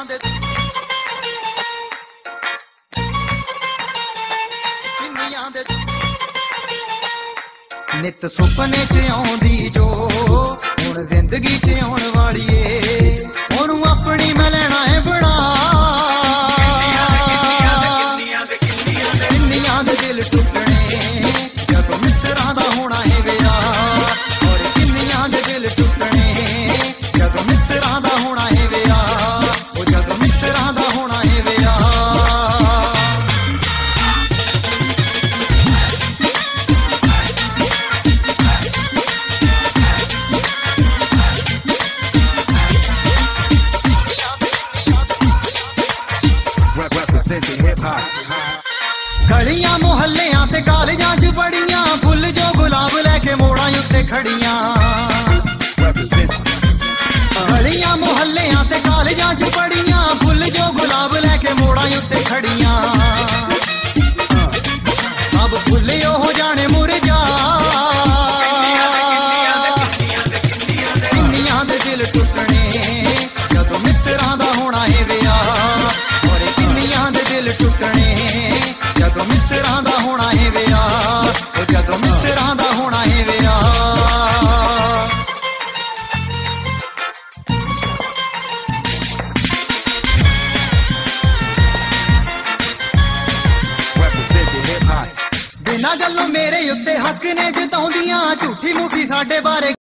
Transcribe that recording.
नित सुपने च आउंदी जो हुण जिंदगी च आउण वाली ए ओनू अपनी मैं लेना है बड़ा किन्नियां दे दिल टुटने जदों मित्तरां दा होना है विआह और किन्नियां दे दिल टुटने जदों मित्तरां दा होना है विआह ओ जदों मित्तरां दा होना है विआह गलियां मुहल्लियां ते कालजां च बड़ियां फुल जो गुलाब लैके मोड़ां उत्ते खड़ियां गलियां मुहल्लियां ते कालजां च बड़ियां फुल जो गुलाब लैके मोड़ां उत्ते खड़ियां अब फुल हो जाने मुरझा किन्नियां दे दिल टुटने जदों मित्तरां दा होना है विआह और किन्नियां दे दिल टुटने जदों मित्तरां दा होना है विआह ओ जदों मित्तरां दा होना है विआह बिना गल्लों मेरे उत्ते हक ने जताउंदियां झूठी मूठी साडे बारे